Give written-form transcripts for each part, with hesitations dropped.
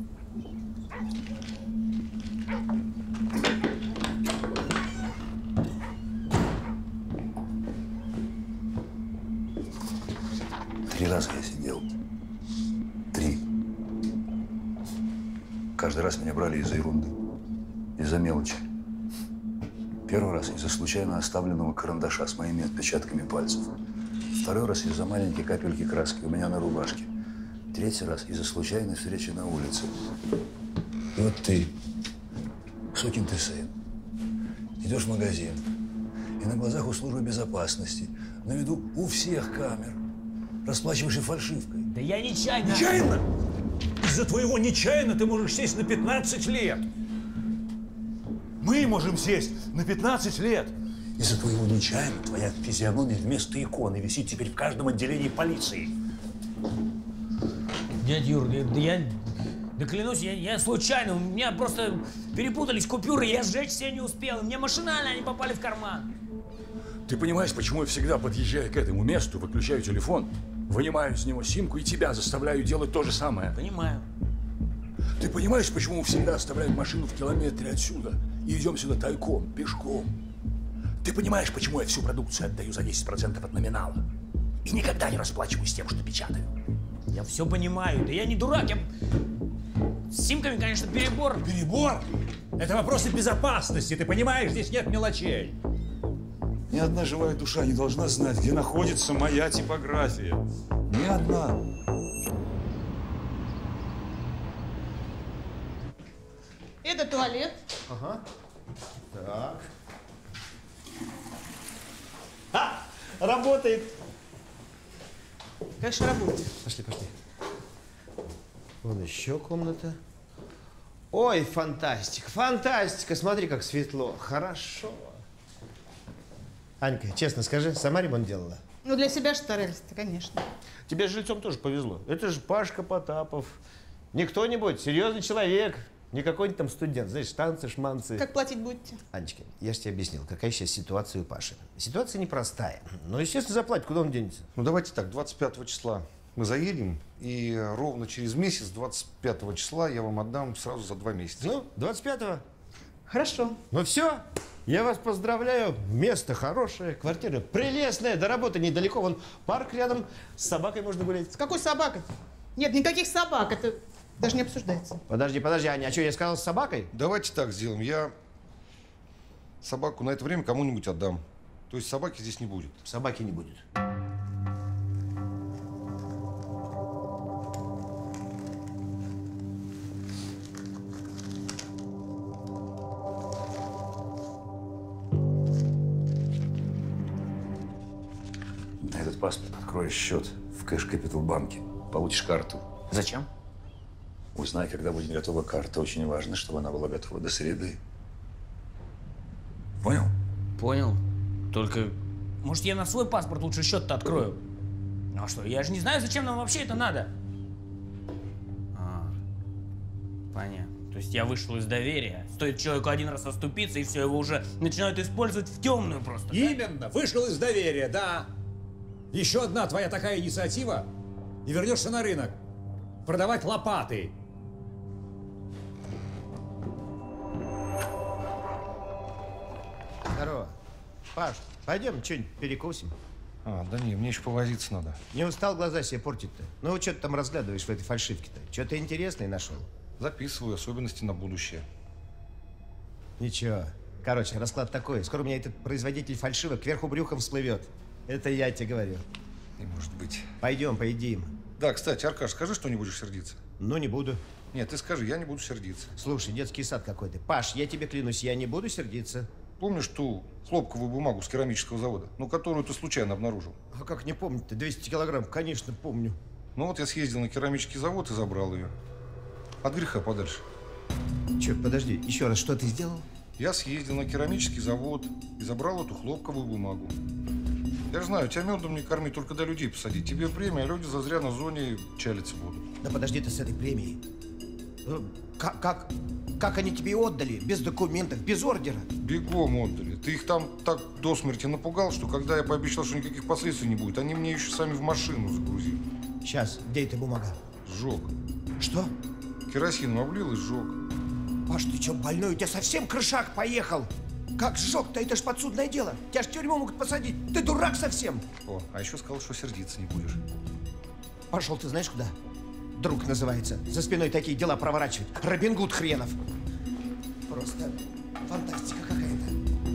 Три раза я сидел. 3. Каждый раз меня брали из-за ерунды, из-за мелочи. Первый раз из-за случайно оставленного карандаша с моими отпечатками пальцев. Второй раз из-за маленькой капельки краски у меня на рубашке. Третий раз из-за случайной встречи на улице. И вот ты, сукин ты сын, идешь в магазин, и на глазах у службы безопасности, на виду у всех камер, расплачиваешься фальшивкой. Да я нечаянно. Нечаянно? Из-за твоего нечаянно ты можешь сесть на 15 лет. Мы можем сесть на 15 лет. Из-за твоего нечаянно твоя физиономия вместо иконы висит теперь в каждом отделении полиции. Дядя Юр, да клянусь, я случайно, у меня просто перепутались купюры, я сжечь все не успел, мне машинально они попали в карман. Ты понимаешь, почему я всегда, подъезжая к этому месту, выключаю телефон, вынимаю из него симку и тебя заставляю делать то же самое? Понимаю. Ты понимаешь, почему мы всегда оставляем машину в километре отсюда и идем сюда тайком, пешком? Ты понимаешь, почему я всю продукцию отдаю за 10% от номинала и никогда не расплачиваюсь тем, что печатаю? Я все понимаю, да я не дурак, я... С симками, конечно, перебор. Перебор? Это вопросы безопасности, ты понимаешь? Здесь нет мелочей. Ни одна живая душа не должна знать, где находится моя типография. Ни одна. Это туалет. Ага. Так. Работает. Конечно, работает. Пошли. Вон еще комната. Ой, фантастика, фантастика. Смотри, как светло. Хорошо. Анька, честно скажи, сама ремонт делала? Ну, для себя же старались-то, конечно. Тебе с жильцом тоже повезло. Это же Пашка Потапов. Не кто-нибудь, серьезный человек. Не какой-нибудь там студент, знаешь, танцы, шманцы. Как платить будете? Анечка, я же тебе объяснил, какая сейчас ситуация у Паши. Ситуация непростая. Но, естественно, заплатит, куда он денется. Ну, давайте так, 25 числа мы заедем, и ровно через месяц, 25 числа, я вам отдам сразу за 2 месяца. Ну, 25-го. Хорошо. Ну все, я вас поздравляю. Место хорошее, квартира прелестная, до работы недалеко. Вон парк рядом, с собакой можно гулять. С какой собакой? Нет, никаких собак, это даже не обсуждается. Подожди, Аня, а что, я сказал с собакой? Давайте так сделаем, я собаку на это время кому-нибудь отдам. То есть собаки здесь не будет. Собаки не будет. На этот паспорт откроешь счет в Cash Capital банке. Получишь карту. Зачем? Узнай, когда будет готова карта. Очень важно, чтобы она была готова до среды. Понял? Понял. Только, может, я на свой паспорт лучше счет-то открою? Ну а что, я же не знаю, зачем нам вообще это надо. Понятно. То есть я вышел из доверия. Стоит человеку один раз оступиться, и все, его уже начинают использовать в темную просто. Именно, да? Вышел из доверия, да. Еще одна твоя такая инициатива, и вернешься на рынок. Продавать лопаты. Здорово. Паш, пойдем что-нибудь перекусим. Да не, мне еще повозиться надо. Не устал глаза себе портить-то? Ну, что ты там разглядываешь в этой фальшивке-то? Что-то интересное нашел? Записываю особенности на будущее. Ничего. Короче, расклад такой. Скоро у меня этот производитель фальшивок кверху брюхом всплывет. Это я тебе говорю. Не может быть. Пойдем, поедим. Да, кстати, Аркаш, скажи, что не будешь сердиться. Ну, не буду. Нет, ты скажи, я не буду сердиться. Слушай, детский сад какой-то. Паш, я тебе клянусь, я не буду сердиться. Помнишь ту хлопковую бумагу с керамического завода? Ну, которую ты случайно обнаружил? А как не помнить-то? 200 килограмм, конечно, помню. Ну вот я съездил на керамический завод и забрал ее. От греха подальше. Че, подожди, еще раз, что ты сделал? Я съездил на керамический завод и забрал эту хлопковую бумагу. Я же знаю, тебя медом не корми, только до людей посадить. Тебе премия, а люди зазря на зоне чалиться будут. Да подожди ты с этой премией. Как они тебе отдали? Без документов, без ордера? Бегом отдали. Ты их там так до смерти напугал, что когда я пообещал, что никаких последствий не будет, они мне еще сами в машину загрузили. Сейчас, где эта бумага? Сжег. Что? Керосином облил и сжег. Паш, ты что, больной? У тебя совсем крышак поехал? Как сжег-то? Это ж подсудное дело. Тебя ж в тюрьму могут посадить. Ты дурак совсем. О, а еще сказал, что сердиться не будешь. Пошел ты знаешь куда? Друг называется. За спиной такие дела проворачивать. Робин Гуд хренов. Просто фантастика какая-то.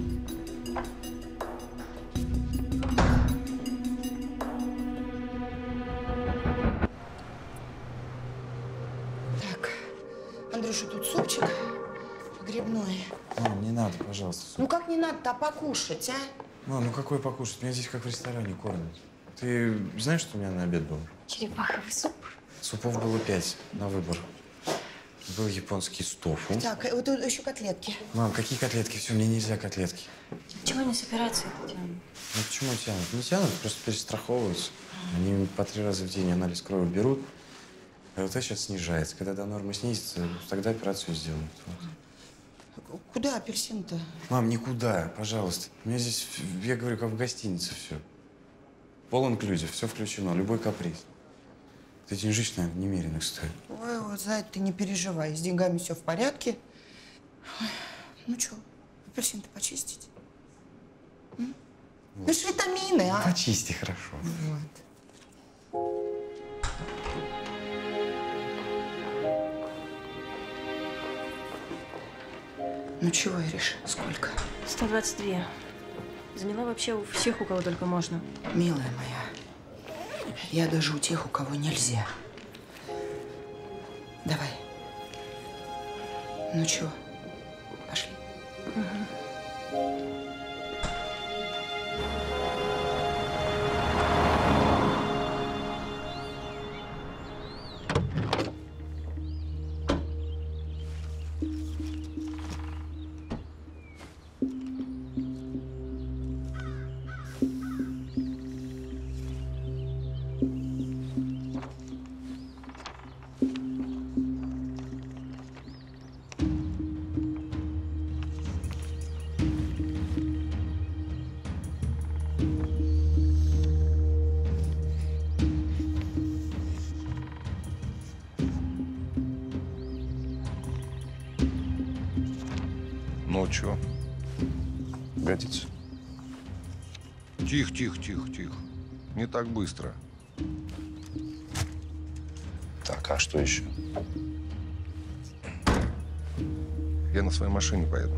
Так, Андрюша, тут супчик грибной. Мам, не надо, пожалуйста. Ну как не надо-то покушать, а? Мам, ну какой покушать? Меня здесь как в ресторане кормят. Ты знаешь, что у меня на обед был? Черепаховый суп. Супов было 5 на выбор. Был японский с тофу. Так, вот тут еще котлетки. Мам, какие котлетки? Все, мне нельзя котлетки. Чего не собираются это тянут? Ну почему тянут? Не тянут, просто перестраховываются. Они по 3 раза в день анализ крови берут. КЛТ сейчас снижается. Когда до нормы снизится, тогда операцию сделают. Вот. Куда апельсин-то? Мам, никуда, пожалуйста. У меня здесь, я говорю, как в гостинице все. All-inclusive, все включено, любой каприз. Эти деньжища, наверное, немеренных стоят. Ой, вот за это ты не переживай. С деньгами все в порядке. Ой, ну что, апельсин-то почистить? М? Ну ж витамины, а? Почисти, хорошо. Вот. Ну чего, Ириш, сколько? 122. Заняла вообще у всех, у кого только можно. Милая моя, я даже у тех, у кого нельзя. Давай. Ну чего, пошли. Ну, чё? Годится. Тихо, тихо, тихо, тихо. Не так быстро. Так, а что еще? Я на своей машине поеду.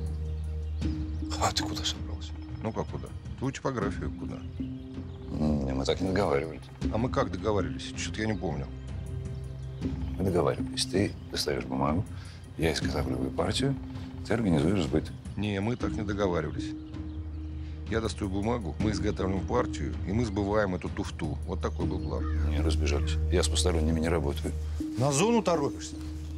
А ты куда собрался? Ну, как куда? Твою типографию куда? Мы так не договаривались. А мы как договаривались? Что-то я не помню. Мы договаривались. Ты достаешь бумагу, я изготавливаю партию, ты организуешь сбыт. Не, мы так не договаривались. Я достаю бумагу, мы изготавливаем партию, и мы сбываем эту туфту. Вот такой был план. Не разбежались. Я с посторонними не работаю. На зону торопишься.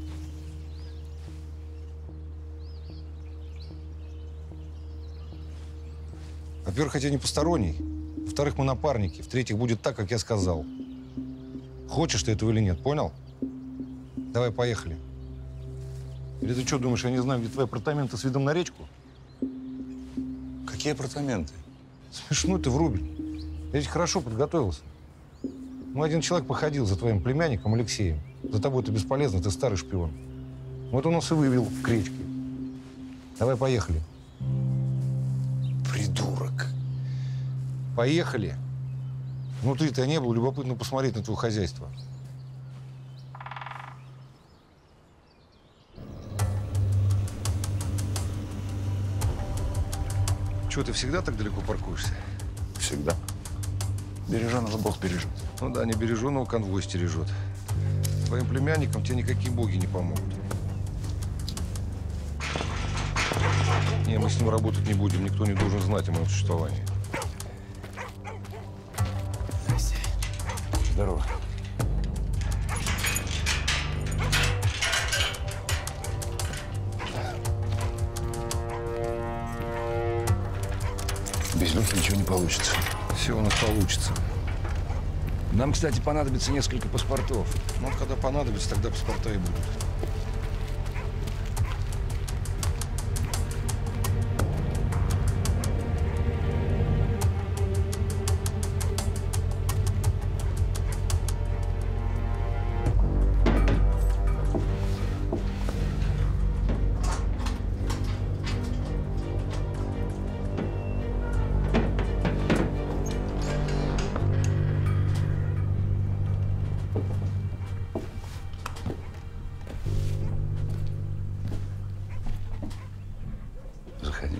Во-первых, я не посторонний. Во-вторых, мы напарники. В-третьих, будет так, как я сказал. Хочешь ты этого или нет, понял? Давай, поехали. Или ты что, думаешь, я не знаю, где твои апартаменты с видом на речку? Какие апартаменты? Смешно ты, врубель. Я ведь хорошо подготовился. Ну, один человек походил за твоим племянником Алексеем. За тобой это бесполезно, ты старый шпион. Вот он нас и вывел к речке. Давай, поехали. Придурок. Поехали. Внутри-то я не был, любопытно посмотреть на твое хозяйство. Чего, ты всегда так далеко паркуешься? Всегда. Береженого Бог бережет. Ну да, небереженного конвой стережет. Твоим племянникам тебе никакие боги не помогут. Не, мы с ним работать не будем. Никто не должен знать о моем существовании. Здорово. Без Лёхи ничего не получится. Все у нас получится. Нам, кстати, понадобится несколько паспортов. Ну, когда понадобится, тогда паспорта и будут. Заходи.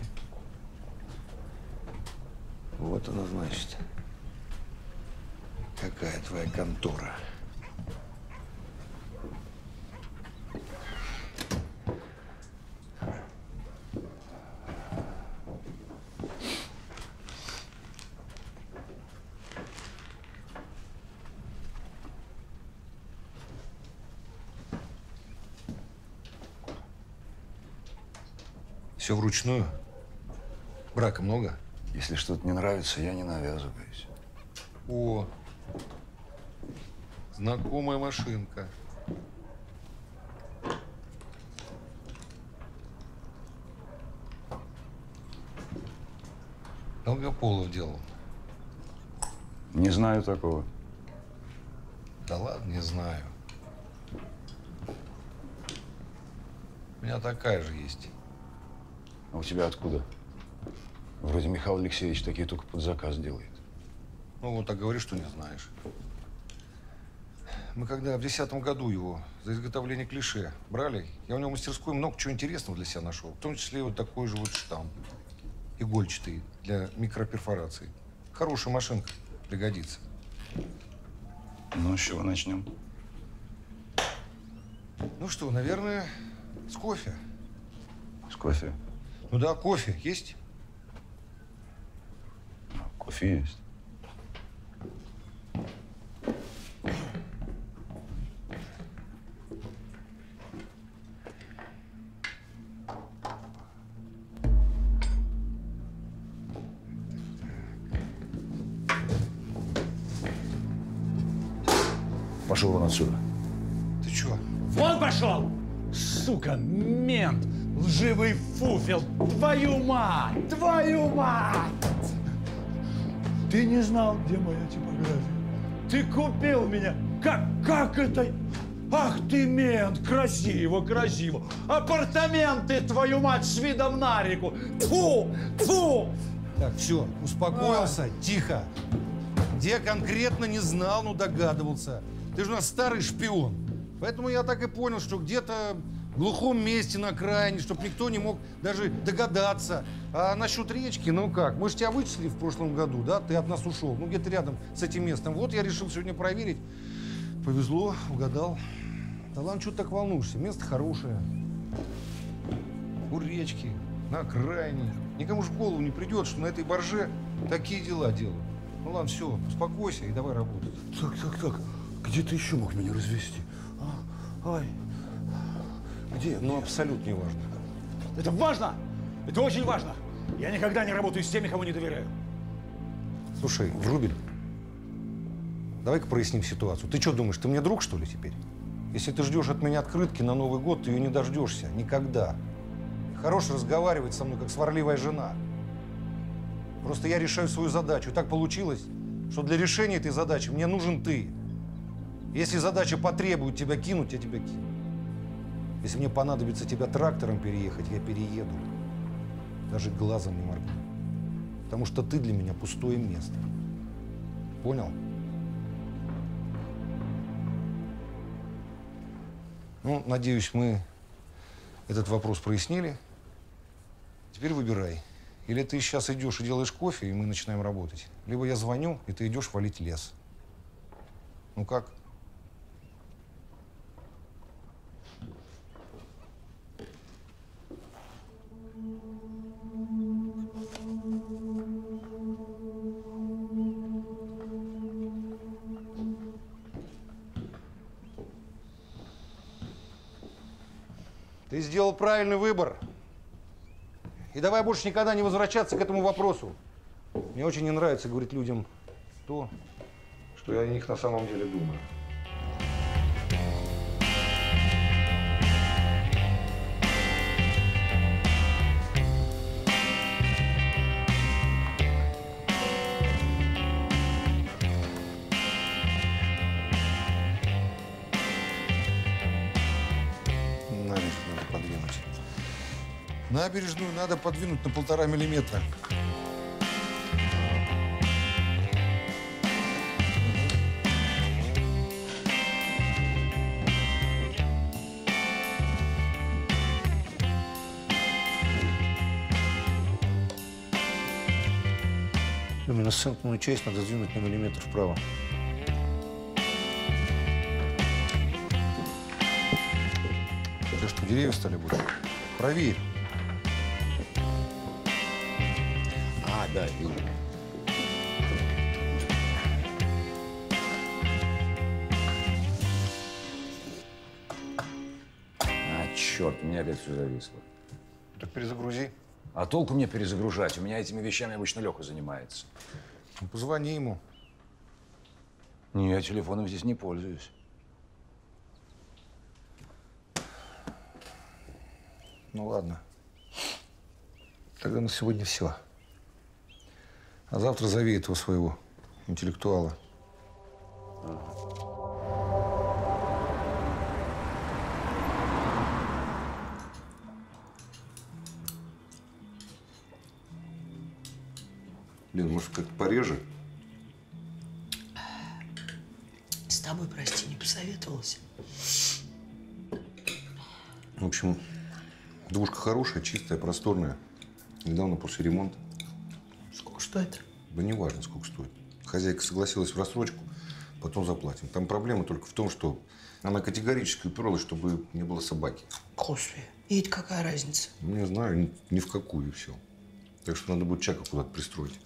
Вот она, значит. Какая твоя контора? Все вручную? Брака много? Если что-то не нравится, я не навязываюсь. О, знакомая машинка. Долгополов делал. Не знаю такого. Да ладно, не знаю. У меня такая же есть. А у тебя откуда? Вроде Михаил Алексеевич такие только под заказ делает. Ну, вот так говоришь, что не знаешь. Мы когда в 2010 году его за изготовление клише брали, я у него в мастерской много чего интересного для себя нашел. В том числе вот такой же вот штамп. Игольчатый для микроперфорации. Хорошая машинка, пригодится. Ну, с чего начнем? Ну что, наверное, с кофе. С кофе? Ну да, кофе есть? Кофе есть. Пошел вон отсюда. Ты чё? Вон пошел! Сука, мент! Лживый фуфел! Твою мать! Твою мать! Ты не знал, где моя типография. Ты купил меня. Как это? Ах ты, мент! Красиво, красиво! Апартаменты, твою мать, с видом на реку! Тьфу! Тьфу! Так, все, успокоился, тихо. Где конкретно не знал, но догадывался. Ты же у нас старый шпион. Поэтому я так и понял, что где-то в глухом месте на окраине, чтобы никто не мог даже догадаться. А насчет речки, ну как, мы же тебя вычислили в прошлом году, да? Ты от нас ушел, ну где-то рядом с этим местом. Вот я решил сегодня проверить. Повезло, угадал. Да ладно, что ты так волнуешься? Место хорошее. У речки, на окраине. Никому же в голову не придет, что на этой барже такие дела делают. Ну ладно, все, успокойся и давай работать. Так. Где ты еще мог меня развести? Ай. Где? Ну, абсолютно не важно. Это важно! Это очень важно! Я никогда не работаю с теми, кому не доверяю. Слушай, Врубель, давай-ка проясним ситуацию. Ты что думаешь, ты мне друг, что ли, теперь? Если ты ждешь от меня открытки на Новый год, ты ее не дождешься. Никогда. Хорош разговаривать со мной, как сварливая жена. Просто я решаю свою задачу. И так получилось, что для решения этой задачи мне нужен ты. Если задача потребует тебя кинуть, я тебя кину. Если мне понадобится тебя трактором переехать, я перееду. Даже глазом не моргну. Потому что ты для меня пустое место. Понял? Ну, надеюсь, мы этот вопрос прояснили. Теперь выбирай. Или ты сейчас идешь и делаешь кофе, и мы начинаем работать. Либо я звоню, и ты идешь валить лес. Ну как? Ты сделал правильный выбор. И давай больше никогда не возвращаться к этому вопросу. Мне очень не нравится говорить людям то, что я о них на самом деле думаю. Набережную надо подвинуть на 1,5 миллиметра. Люминесцентную часть надо сдвинуть на миллиметр вправо. Ты что, деревья стали больше? Правее. А, да, вижу. А, черт, у меня опять все зависло. Так перезагрузи. А толку мне перезагружать? У меня этими вещами обычно Леха занимается. Ну, позвони ему. Не, я телефоном здесь не пользуюсь. Ну ладно. Тогда на сегодня все. А завтра зови этого своего интеллектуала. Лен, может, как-то пореже? С тобой, прости, не посоветовалась. В общем, двушка хорошая, чистая, просторная. Недавно после ремонта. Сколько стоит? Да не важно, сколько стоит. Хозяйка согласилась в рассрочку, потом заплатим. Там проблема только в том, что она категорически уперлась, чтобы не было собаки. Господи, и это какая разница? Ну, не знаю, ни в какую и все. Так что надо будет Чака куда-то пристроить.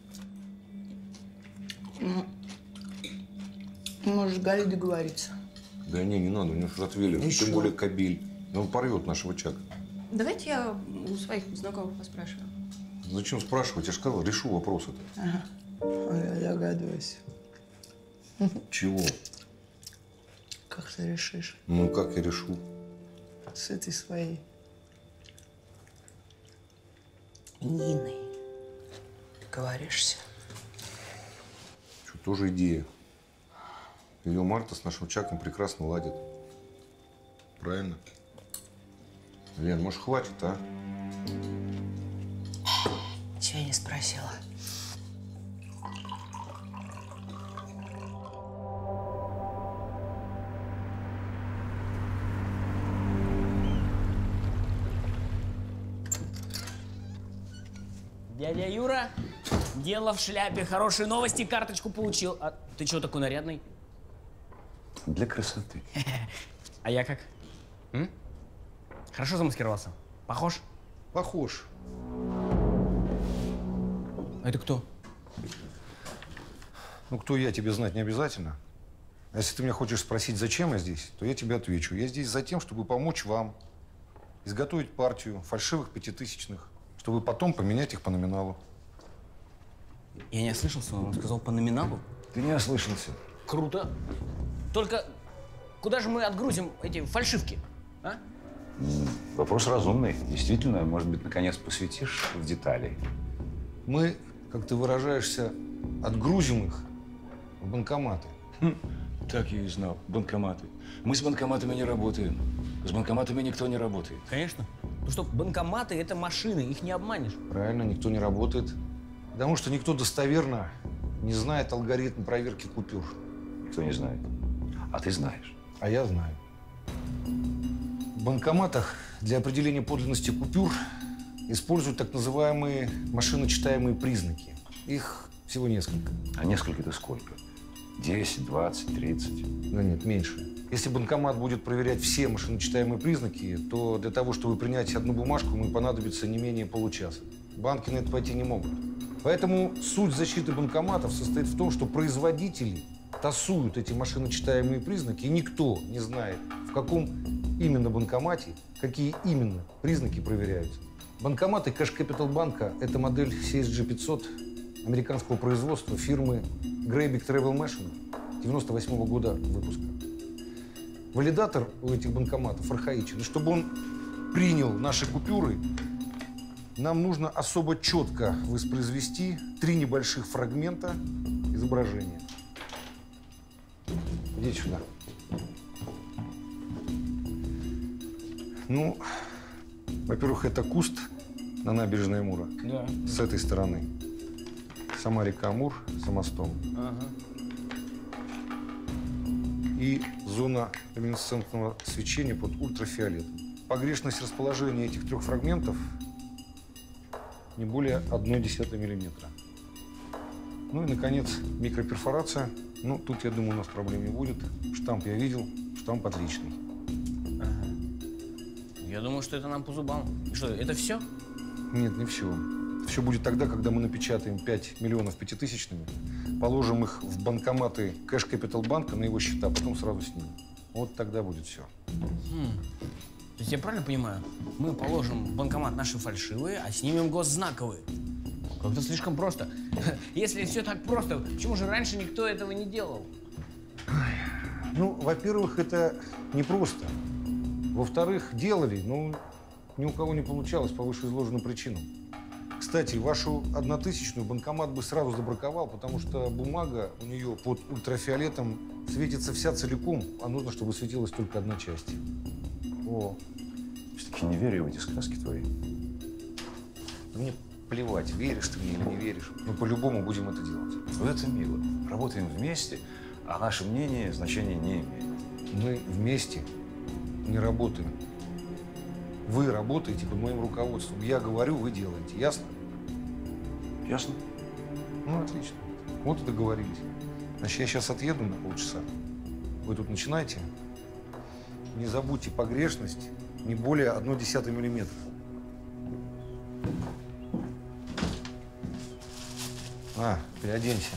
Может, Галя договориться? Да не надо, у него Ротвейлер, тем более Кабель. Он порвет нашего Чака. Давайте я у своих знакомых поспрашиваю. Зачем спрашивать? Я же сказал, решу вопрос этот. Ага. Ой, я догадываюсь. Чего? Как ты решишь? Ну, как я решу? С этой своей Ниной договоришься? Что, тоже идея. Ее Марта с нашим Чаком прекрасно ладит. Правильно? Лен, может, хватит, а? Тебя не спросила. Дядя Юра, дело в шляпе. Хорошие новости, карточку получил. А ты чего такой нарядный? Для красоты. А я как? М? Хорошо замаскировался? Похож? Похож. А это кто? Ну, кто я, тебе знать не обязательно. А если ты меня хочешь спросить, зачем я здесь, то я тебе отвечу. Я здесь за тем, чтобы помочь вам изготовить партию фальшивых пятитысячных, чтобы потом поменять их по номиналу. Я не ослышался, он сказал по номиналу. Ты не ослышался. Круто. Только куда же мы отгрузим эти фальшивки, а? Вопрос разумный. Действительно, может быть, наконец посвятишь в детали. Мы, как ты выражаешься, отгрузим их в банкоматы. Так я и знал. Банкоматы. Мы с банкоматами не работаем. С банкоматами никто не работает. Конечно. Ну что, банкоматы – это машины, их не обманешь. Правильно, никто не работает. Потому что никто достоверно не знает алгоритм проверки купюр. Никто не знает. А ты знаешь. А я знаю. В банкоматах для определения подлинности купюр используют так называемые машиночитаемые признаки. Их всего несколько. А несколько-то сколько? 10, 20, 30? Да нет, меньше. Если банкомат будет проверять все машиночитаемые признаки, то для того, чтобы принять одну бумажку, ему понадобится не менее получаса. Банки на это пойти не могут. Поэтому суть защиты банкоматов состоит в том, что производители тасуют эти машиночитаемые признаки, и никто не знает, в каком именно банкомате какие именно признаки проверяются. Банкоматы Cash Capital банка – это модель CSG 500 американского производства фирмы Greybeak Travel Machine 98-го года выпуска. Валидатор у этих банкоматов архаичен. И чтобы он принял наши купюры, нам нужно особо четко воспроизвести 3 небольших фрагмента изображения. Идите сюда. Ну, во-первых, это куст на набережной Амура. Да. С этой стороны. Сама река Амур за мостом. Ага. И зона люминесцентного свечения под ультрафиолетом. Погрешность расположения этих 3 фрагментов не более 0,1 миллиметра. Ну и, наконец, микроперфорация. Ну, тут, я думаю, у нас проблем не будет. Штамп я видел, штамп отличный. Ага. Я думаю, что это нам по зубам. И что, это все? Нет, не все. Все будет тогда, когда мы напечатаем 5 миллионов пятитысячными, положим их в банкоматы Cash Capital банка на его счета, потом сразу снимем. Вот тогда будет все. То есть я правильно понимаю, мы положим в банкомат наши фальшивые, а снимем госзнаковые? Как-то слишком просто. Если все так просто, почему же раньше никто этого не делал? Ну, во-первых, это непросто. Во-вторых, делали, но ни у кого не получалось по вышеизложенным причинам. Кстати, вашу 1000-ю банкомат бы сразу забраковал, потому что бумага у нее под ультрафиолетом светится вся целиком, а нужно, чтобы светилась только одна часть. О. Все-таки не верю в эти сказки твои. Мне плевать, веришь ты мне или не веришь. Мы по-любому будем это делать. Вот это мило. Работаем вместе, а наше мнение значения не имеет. Мы вместе не работаем. Вы работаете под моим руководством. Я говорю, вы делаете. Ясно? Ясно. Ну, отлично. Вот и договорились. Значит, я сейчас отъеду на полчаса. Вы тут начинайте. Не забудьте погрешность не более 0,1 миллиметра. Переоденься.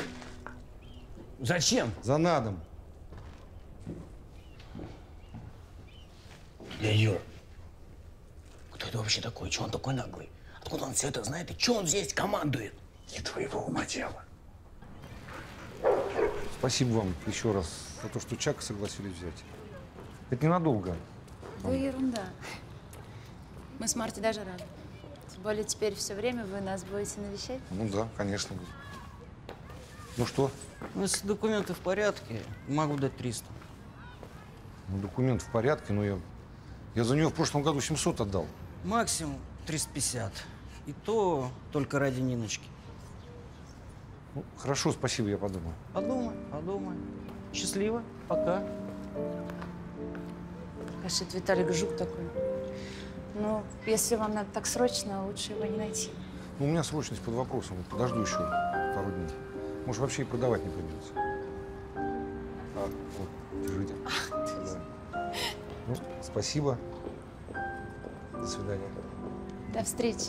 Зачем? За надом. Юр, кто это вообще такой? Чего он такой наглый? Откуда он все это знает? И что он здесь командует? Не твоего ума дело. Спасибо вам еще раз за то, что Чака согласились взять. Это ненадолго. Да ерунда. Мы с Марти даже рады. Тем более теперь все время вы нас будете навещать. Ну да, конечно. Ну что? Ну, если документы в порядке, могу дать 300. Ну, документ в порядке, но я за нее в прошлом году 700 отдал. Максимум 350. И то только ради Ниночки. Ну, хорошо, спасибо, я подумаю. Подумай. Счастливо. Пока. Кажется, это Виталик жук такой. Ну, если вам надо так срочно, лучше его не найти. Ну, у меня срочность под вопросом. Вот подожду еще пару дней. Может, вообще и продавать не придется. Вот, держите. Да. Ну, спасибо. До свидания. До встречи.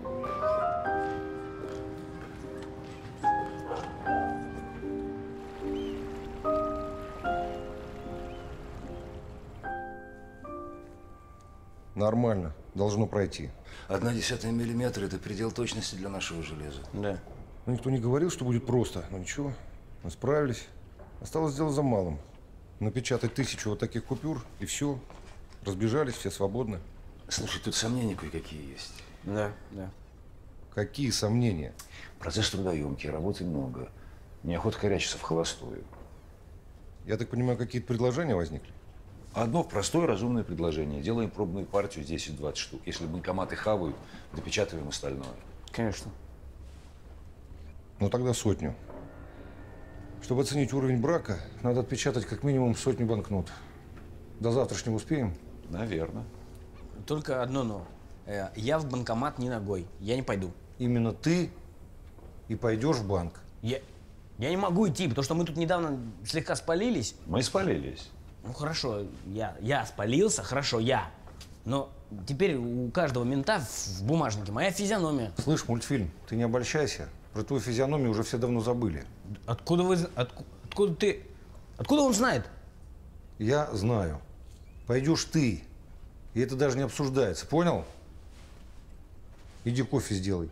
Нормально. Должно пройти. 0,1 миллиметра – это предел точности для нашего железа. Да. Ну, никто не говорил, что будет просто. Но ничего, мы справились. Осталось дело за малым. Напечатать 1000 вот таких купюр, и все. Разбежались, все свободны. Слушай, тут сомнения кое-какие есть. Да. Какие сомнения? Процесс трудоемкий, работы много. Неохота корячиться в холостую. Я так понимаю, какие-то предложения возникли? Одно простое разумное предложение. Делаем пробную партию 10-20 штук. Если банкоматы хавают, допечатываем остальное. Конечно. Ну, тогда 100. Чтобы оценить уровень брака, надо отпечатать как минимум 100 банкнот. До завтрашнего успеем? Наверное. Только одно но. Я в банкомат не ногой. Я не пойду. Именно ты и пойдешь в банк. Я не могу идти, потому что мы тут недавно слегка спалились. Мы спалились. Ну хорошо, я спалился, хорошо, я. Но теперь у каждого мента в бумажнике моя физиономия. Слышь, мультфильм, ты не обольщайся. Про твою физиономию уже все давно забыли. Откуда он знает? Я знаю. Пойдешь ты. И это даже не обсуждается, понял? Иди кофе сделай.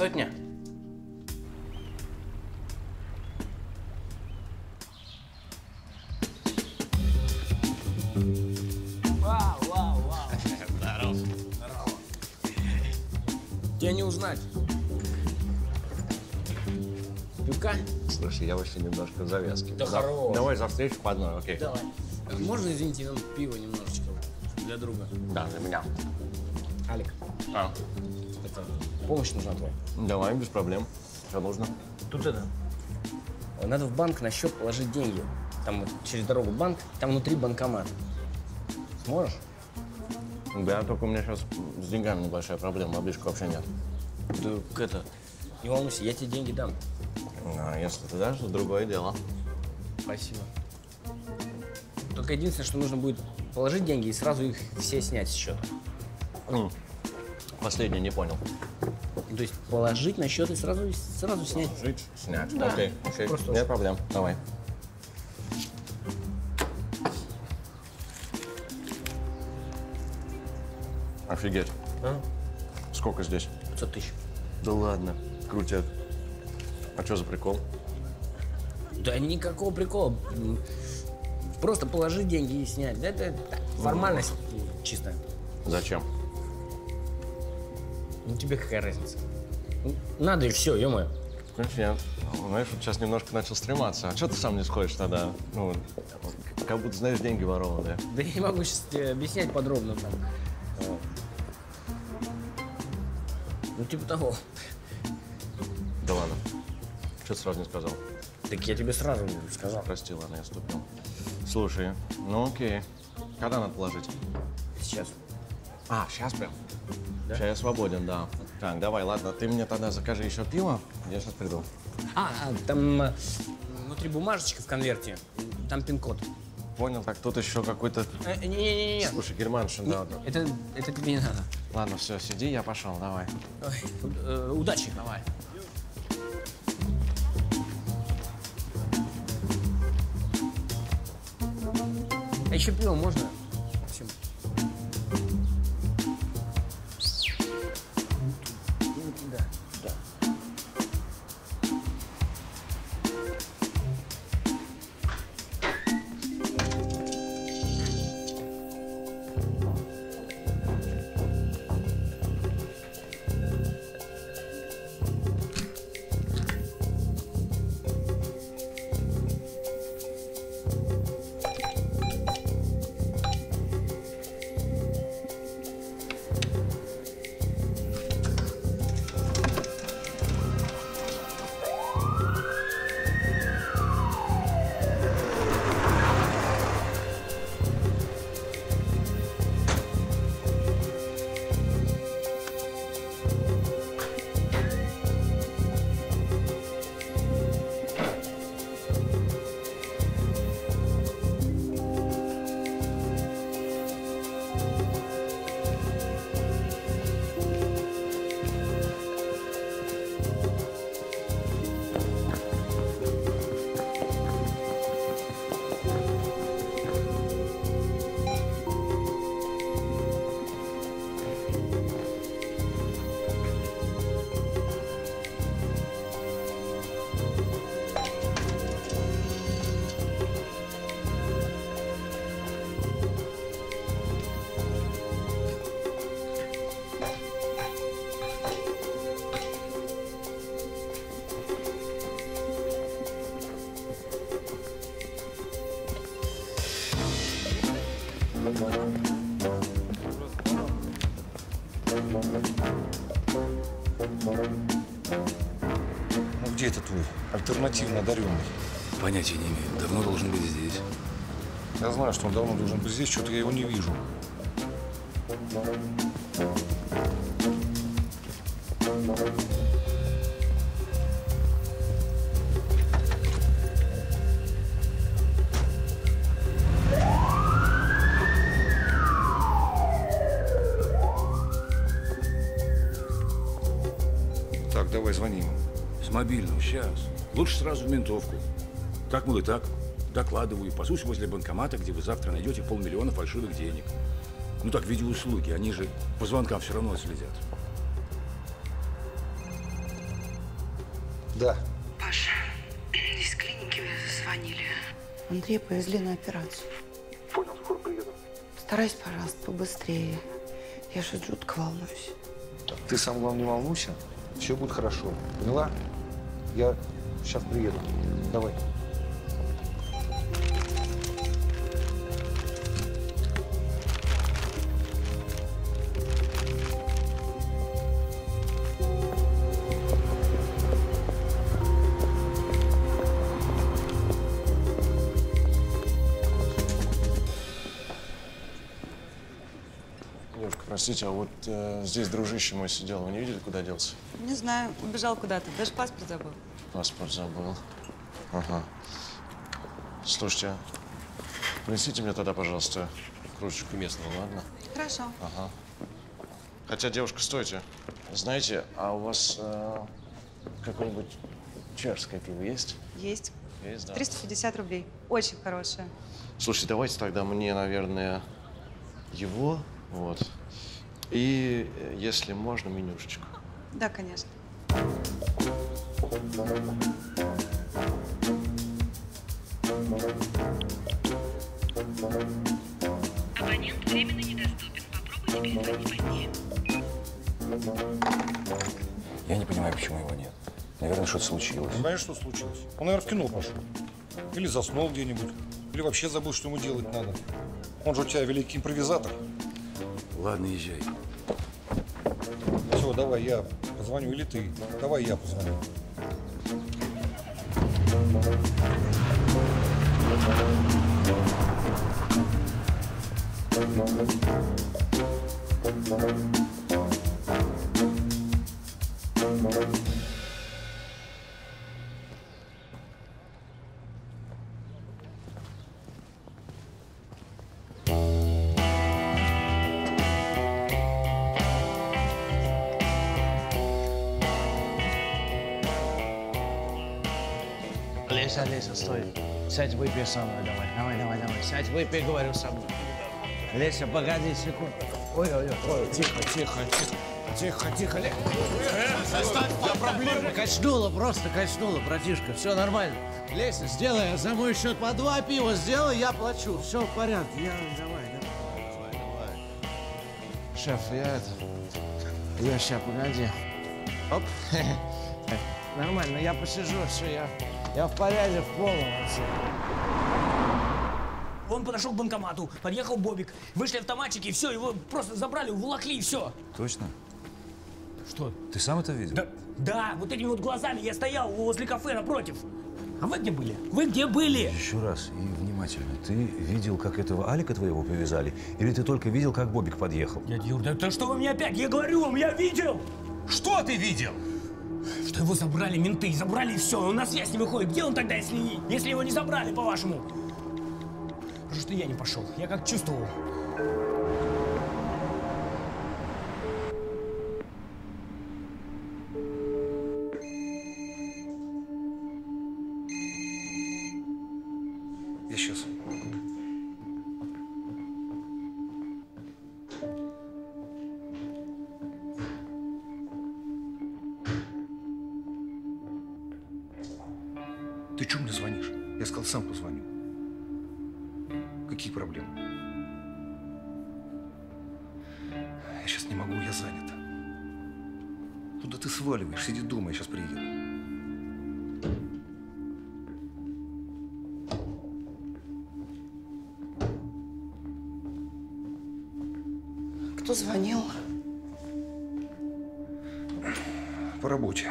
сотня. Вау, вау, вау. Здорово. Здорово. Тебя не узнать. Пивка? Слушай, я вообще немножко в завязке. Да хорош. Давай за встречу по одной, окей? Давай. Можно, извините, нам пиво немножечко для друга? Да, для меня. Алик. А. Это помощь нужна твоя. Давай, без проблем. Что нужно? Тут это. Надо в банк на счет положить деньги. Там вот через дорогу банк, там внутри банкомат. Сможешь? Да, только у меня сейчас с деньгами небольшая проблема, баблишка вообще нет. Да это, не волнуйся, я тебе деньги дам. А если ты дашь, то другое дело. Спасибо. Только единственное, что нужно будет положить деньги и сразу их все снять с счета. Последний не понял. То есть положить на счет и сразу снять. Положить, снять. Да. Окей. Просто Нет проблем. Давай. Офигеть. А? Сколько здесь? 500 тысяч. Да ладно, крутят. А что за прикол? Да никакого прикола. Просто положить деньги и снять. Да, это так, формальность чистая. Зачем? Ну тебе какая разница? Надо и все, ё-моё. Нет. Знаешь, вот сейчас немножко начал стрематься. А что ты сам не сходишь тогда? Ну, как будто знаешь деньги ворованные. Да я не могу сейчас тебе объяснять подробно там. Ну типа того. Да ладно. Что ты сразу не сказал? Так я тебе сразу сказал. Прости, ладно, я ступил. Слушай, ну окей. Когда надо положить? Сейчас. А, сейчас прям? Да? Сейчас я свободен, да. Так, давай, ладно, ты мне тогда закажи еще пиво, я сейчас приду. Там внутри бумажечка в конверте, там пин-код. Понял, так тут еще какой-то... Не-не-не. Слушай, Германшин, да. Это тебе не надо. Ладно, все, сиди, я пошел, давай. Ой, удачи. Давай. А еще пиво можно? Максим? Да, да. Ну где это твой альтернативно одаренный? Понятия не имею. Давно должен быть здесь. Я знаю, что он давно должен быть здесь, что-то я его не вижу. Так, давай, звони ему. С мобильного, сейчас. Лучше сразу в ментовку. Так, мол, и так. Докладываю. Пасусь возле банкомата, где вы завтра найдете 500 000 фальшивых денег. Ну так, видеоуслуги, они же по звонкам все равно следят. Да. Паша, из клиники звонили. Андрея повезли на операцию. Понял, скоро приеду. Старайся, пожалуйста, побыстрее. Я же жутко волнуюсь. Ты сам, главное, не волнуйся. Все будет хорошо. Поняла? Я сейчас приеду. Давай. Девушка, простите, а вот здесь дружище мой сидел. Вы не видели, куда делся? Не знаю, убежал куда-то. Даже паспорт забыл. Паспорт забыл. Ага. Слушайте, принесите мне тогда, пожалуйста, кружечку местного, ладно? Хорошо. Ага. Хотя, девушка, стойте. Знаете, а у вас какое-нибудь чешское пиво есть? Есть. Есть, да. 350 рублей. Очень хорошее. Слушайте, давайте тогда мне, наверное, его, вот. И, если можно, менюшечку. Да, конечно. Абонент временно недоступен. Попробуйте перезвонить позднее. Я не понимаю, почему его нет. Наверное, что-то случилось. Ну, конечно, что случилось. Он, наверное, в кино пошел. Или заснул где-нибудь. Или вообще забыл, что ему делать надо. Он же у тебя великий импровизатор. Ладно, езжай. Все, давай я позвоню. Или ты. Давай я позвоню. Леся, стой. Сядь, выпей со мной, давай. Сядь, выпей, говорю, со мной. Леся, погоди секунду. Ой, тихо, Леся. Проблема. Качнуло, братишка, все нормально. Леся, сделай за мой счет по 2 пива, сделай, я плачу. Все в порядке, давай. Шеф, я сейчас, погоди. Оп. Нормально, я посижу, все, я в порядке, в полном. Он подошел к банкомату, подъехал Бобик, вышли автоматчики, и все, его просто забрали, уволокли, и все. Точно? Что? Ты сам это видел? Да, вот этими вот глазами я стоял возле кафе напротив. А вы где были? Вы где были? Еще раз и внимательно. Ты видел, как этого Алика твоего повязали? Или ты только видел, как Бобик подъехал? Дядя Юр, да что вы мне опять? Я говорю вам, я видел! Что ты видел? Что его забрали менты, забрали и все. Он на связь не выходит. Где он тогда, если его не забрали, по-вашему? Потому что я не пошел. Я как чувствовал. Я сейчас. Ты чего мне звонишь? Я сказал, сам позвоню. Какие проблемы? Я сейчас не могу, я занят. Куда ты сваливаешь? Сиди дома, я сейчас приеду. Кто звонил? По работе.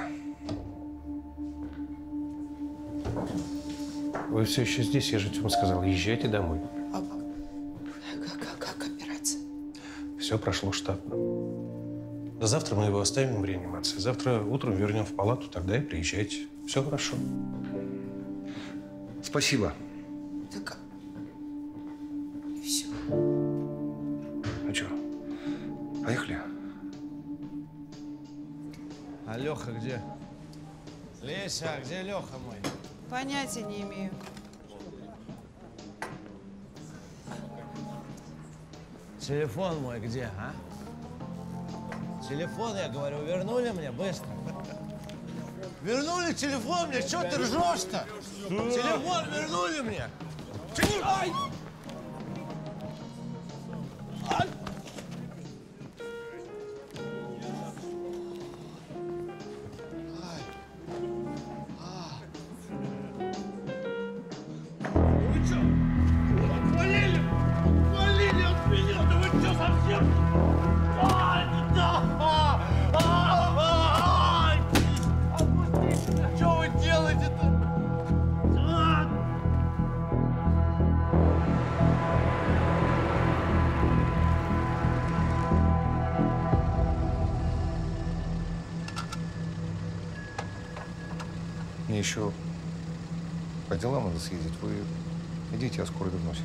Вы все еще здесь, я же вам сказал, езжайте домой. А как операция? Все прошло штатно. Завтра мы его оставим в реанимации. Завтра утром вернем в палату, тогда и приезжайте. Все хорошо. Спасибо. Так и все. Ну что, поехали? А Леха где? Леся, где Леха мой? Понятия не имею. Телефон мой где, а? Телефон, я говорю, вернули мне быстро. Вернули телефон мне, что ты ржешь-то? Телефон вернули мне! Ай! Ай! Вы что? Отвалили! Отвалили от меня! Да вы что, совсем? Ай, да! Ай! Отпустите! Что вы делаете-то? Мне еще по делам надо съездить. Вы идите, я скоро вернусь.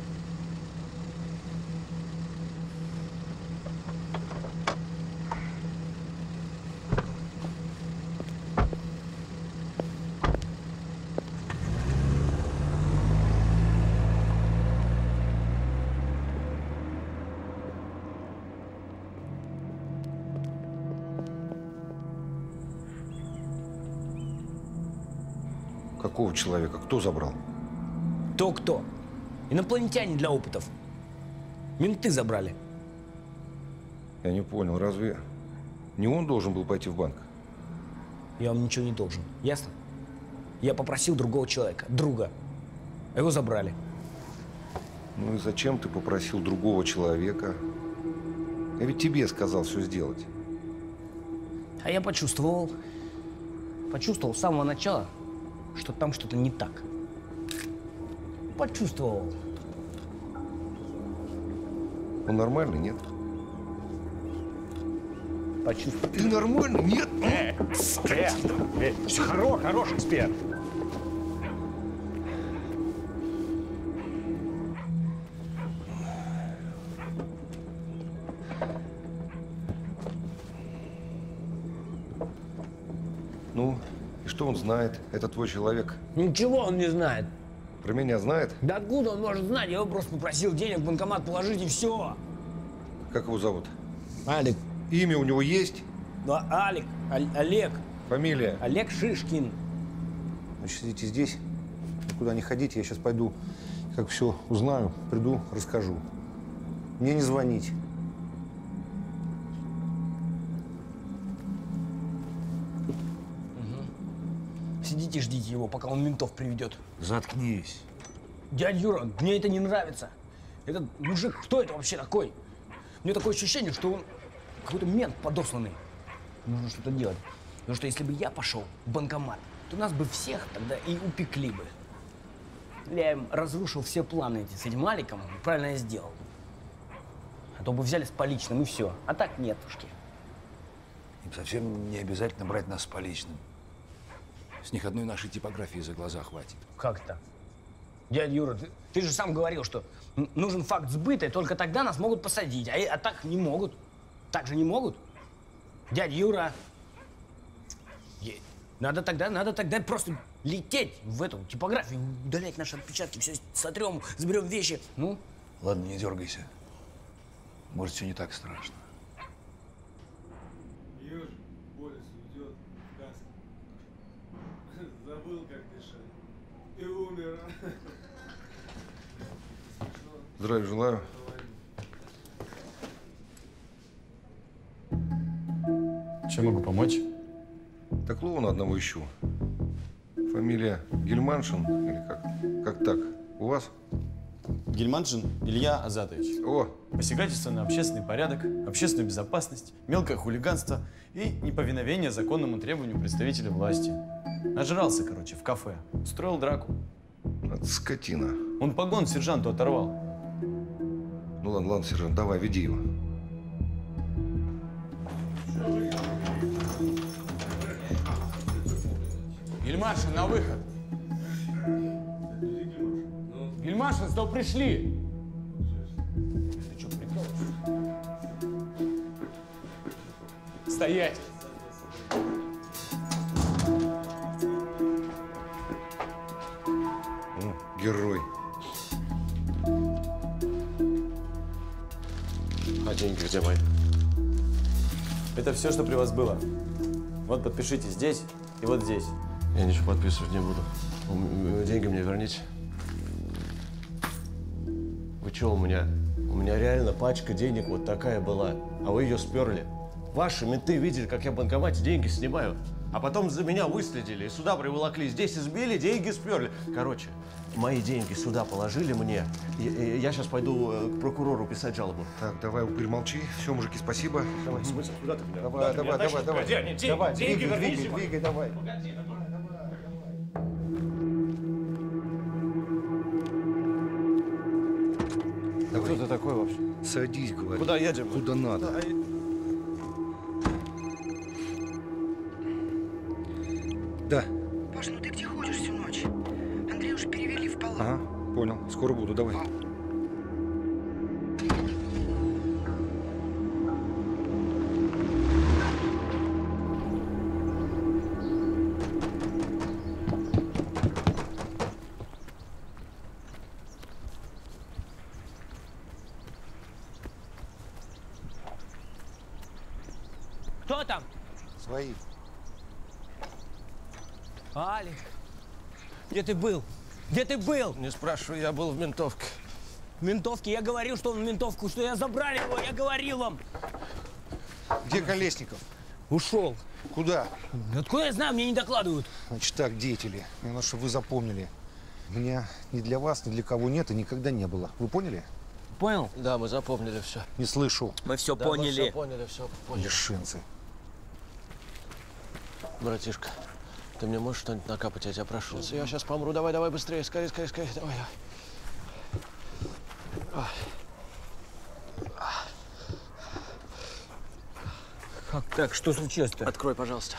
Какого человека? Кто забрал? Кто? Инопланетяне для опытов. Менты забрали. Я не понял, разве не он должен был пойти в банк? Я вам ничего не должен, ясно? Я попросил другого человека, друга, а его забрали. Ну и зачем ты попросил другого человека? Я ведь тебе сказал все сделать. А я почувствовал с самого начала, что там что-то не так. Почувствовал. Он нормальный, нет? Почувствовал. Ты нормальный, нет? Хорош, эксперт. Ну, и что он знает? Это твой человек. Ничего он не знает. Про меня знает? Да откуда он может знать? Я его просто попросил денег в банкомат положить и все. Как его зовут? Алик. Имя у него есть? Да, Алик. Олег. Фамилия? Олег Шишкин. Значит, сидите здесь, никуда не ходите. Я сейчас пойду, как все узнаю, приду, расскажу. Мне не звонить. Сидите, ждите его, пока он ментов приведет. Заткнись. Дядя Юра, мне это не нравится. Этот мужик, кто это вообще такой? Мне такое ощущение, что он какой-то мент подосланный. Нужно что-то делать. Потому что если бы я пошел в банкомат, то нас бы всех тогда и упекли бы. Я им разрушил все планы эти с этим Аликом, правильно я сделал. А то бы взяли с поличным и все. А так нетушки. Им совсем не обязательно брать нас с поличным. С них одной нашей типографии за глаза хватит. Как это? Дядя Юра, ты же сам говорил, что нужен факт сбыта, и только тогда нас могут посадить. А так не могут. Так же не могут. Дядя Юра, надо тогда просто лететь в эту типографию, удалять наши отпечатки, все сотрем, заберем вещи. Ну? Ладно, не дергайся. Может, все не так страшно. Ежик, полис уйдет, каска. Забыл, как дышать. И умер. Здравия желаю. Чем могу помочь? Так клоуна одного ищу. Фамилия Гельманшин или как? Как так? У вас? Гельманшин Илья Азатович. О! Посягательство на общественный порядок, общественную безопасность, мелкое хулиганство и неповиновение законному требованию представителя власти. Нажрался, короче, в кафе. Устроил драку. Это скотина. Он погон сержанту оторвал. Ну ладно, сержант, давай, веди его. Гельманшин, на выход. Гельманшин, стоп, пришли. Ты что, прикалываешься? Стоять. Герой. А деньги где мои? Это все, что при вас было. Вот подпишите здесь И вот здесь. Я ничего подписывать не буду. Деньги мне верните. Вы что, у меня реально пачка денег вот такая была, а вы ее сперли. Ваши менты видели, как я в банкомате деньги снимаю, а потом за меня выследили и сюда приволокли. Здесь избили, деньги сперли. Короче, мои деньги сюда положили мне. Я сейчас пойду к прокурору писать жалобу. Так, давай, упырь, молчи. Все, мужики, спасибо. Давай, в смысле, куда ты меня? Давай, давай, давай, давай. Давай, деньги верните. Двигай, давай. Погоди, Давай. Кто ты такой вообще? Садись, говорю. Куда едем? Куда надо. Да. Паш, ну ты где ходишь всю ночь? Андрей уже перевели в палату. Ага, понял. Скоро буду, давай. Кто там? Свои. Алик, где ты был? Где ты был? Не спрашивай, я был в ментовке. В ментовке? Я говорил, что он в ментовку, что я забрали его, я говорил вам. Где Колесников? Ушел. Куда? Откуда я знаю, мне не докладывают. Значит так, деятели, мне надо, чтобы вы запомнили. Меня ни для вас, ни для кого нет и никогда не было. Вы поняли? Понял? Да, мы запомнили все. Не слышу. Мы все Да, поняли. Мы все поняли, все поняли. Лишинцы. Братишка, ты мне можешь что-нибудь накапать, я тебя прошу. Я сейчас помру. Давай, давай, быстрее, скорее, скорее, скорее. Давай. Как так? Что случилось-то? Открой, пожалуйста.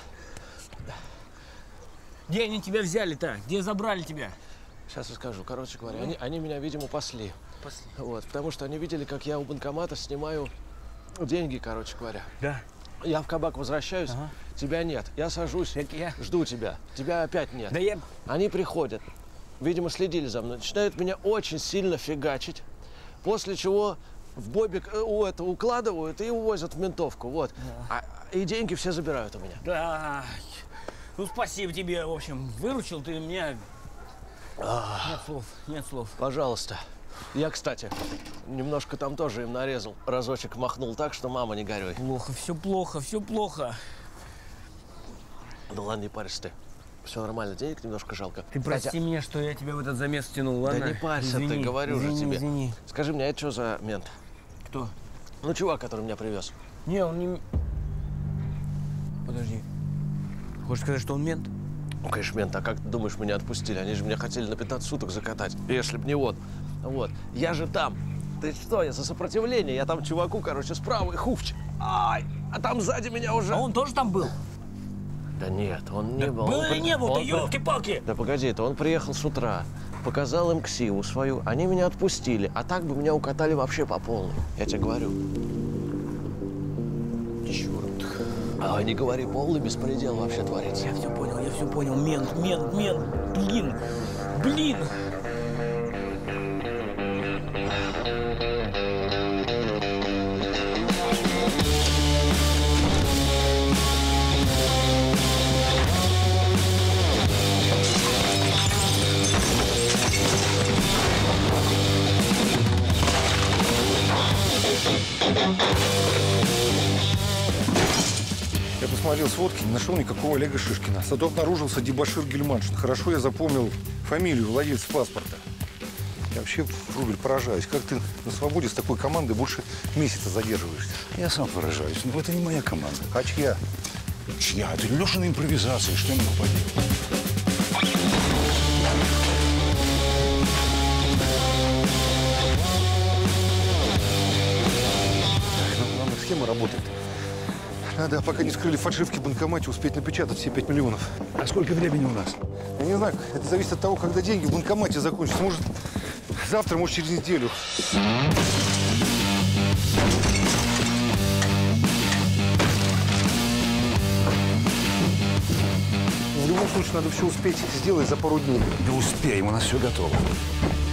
Где они тебя взяли-то? Где забрали тебя? Сейчас расскажу. Короче говоря, они меня, видимо, пасли. Вот, потому что они видели, как я у банкомата снимаю деньги, короче говоря. Да. Я в кабак возвращаюсь, тебя нет. Я сажусь, жду тебя. Тебя опять нет. Да я... Они приходят, видимо, следили за мной, начинают меня очень сильно фигачить, после чего в бобик укладывают и увозят в ментовку. Вот. Да. И деньги все забирают у меня. Да. Ну, спасибо тебе, в общем, выручил ты меня. Нет слов, нет слов. Пожалуйста. Я, кстати, немножко там тоже им нарезал. Разочек махнул так, что мама не горюй. Плохо, все плохо, все плохо. Да ладно, не парься ты. Все нормально, денег немножко жалко. Ты прости меня, что я тебя в этот замес втянул, ладно? Да не парься ты, говорю же тебе. Извини. Скажи мне, а это что за мент? Кто? Ну, чувак, который меня привез. Не, он не... Подожди. Хочешь сказать, что он мент? Ну, конечно, мент. А как ты думаешь, меня отпустили? Они же меня хотели на 15 суток закатать. Если б не он. Вот. Я же там. Ты что, я за сопротивление. Я там чуваку, короче, справа и хувчик. Ай! А там сзади меня уже... А он тоже там был? Да нет, он не был. Был или не был? Ты ёлки-палки! Да погоди, это он приехал с утра, показал им ксиву свою, они меня отпустили, а так бы меня укатали вообще по полной. Я тебе говорю. Черт. А не говори, полный беспредел вообще творится. Я все понял. Мент. Блин. Я посмотрел сводки, не нашел никакого Олега Шишкина. Зато обнаружился дебошир Гельманшин. Хорошо я запомнил фамилию владельца паспорта. Я вообще, Рубль, поражаюсь. Как ты на свободе с такой командой больше месяца задерживаешься? Я сам поражаюсь, но это не моя команда. А чья? Чья? Это Лешина импровизация, что я могу поделать? Схема работает. Надо, пока не скрыли фальшивки в банкомате, успеть напечатать все 5 миллионов. А сколько времени у нас? Я не знаю, это зависит от того, когда деньги в банкомате закончатся. Может, завтра, может, через неделю. В любом случае, надо все успеть сделать за пару дней. Да успеем, у нас все готово.